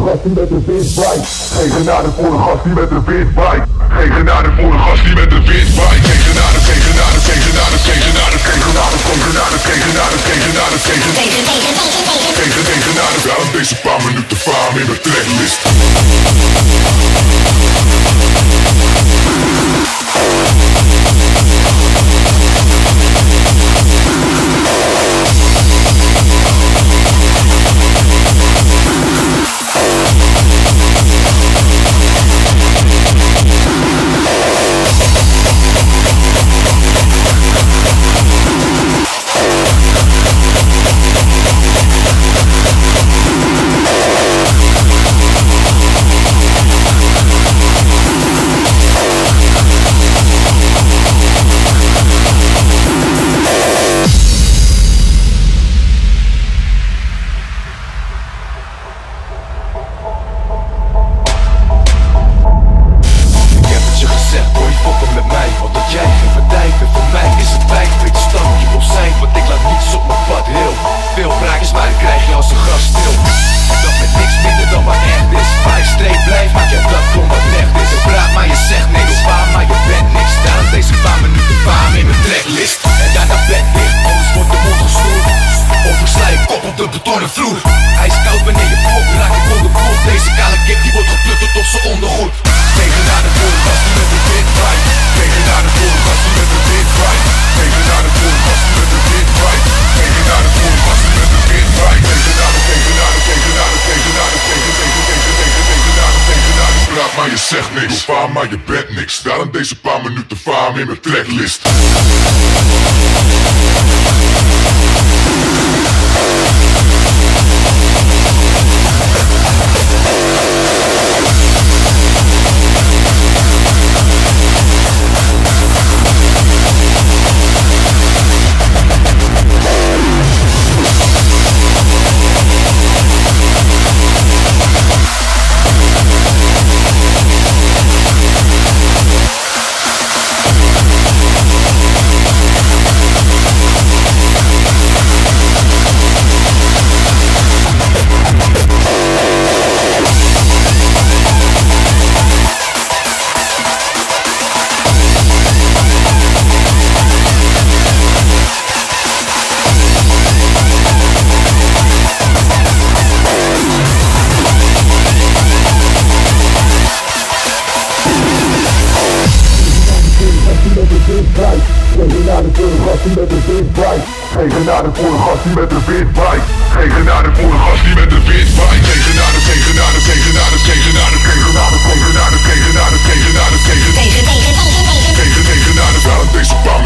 gast die met de wind waait. Geen genade voor de gast die met de wind waait. Geen genade voor de gast die met de wind waait. Geen genade, geen genade, geen genade, geen genade, geen genade, geen genade, geen genade, geen genade, geen genade, geen genade. Daarom deze paar minuten faam in mijn tracklist. IJskoud wanneer je pop raakt, ik onderkoeld. Deze kale kip die wordt geplukt tot zijn ondergoed. Geen genade voor de gast die met de wind waait. Geen genade voor de gast die met de wind waait. Geen genade voor de gast die met de wind waait. Geen genade voor de gast die met de wind waait. Geen genade, geen genade, geen genade, geen genade, geen genade, geen genade. Je praat maar je zegt niks, doe faam maar je bent niks. Daarom deze paar minuten faam in mijn tracklist. Geen genade voor de gast die met de wind waait. Geen genade voor de gast die met de wind waait. Geen genade, geen genade, geen genade, geen genade, geen genade, geen genade, geen genade, geen genade, geen genade, geen genade. Daarom deze